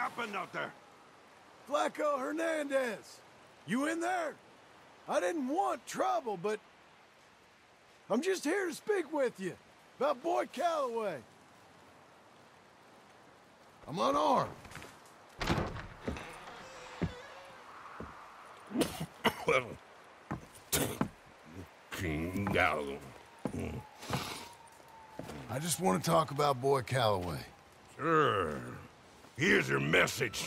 happened out there? Flaco Hernandez! You in there? I didn't want trouble, but... I'm just here to speak with you. About Boy Calloway. I'm unarmed. Well... King Galloway. I just want to talk about Boy Calloway. Sure. Here's your message.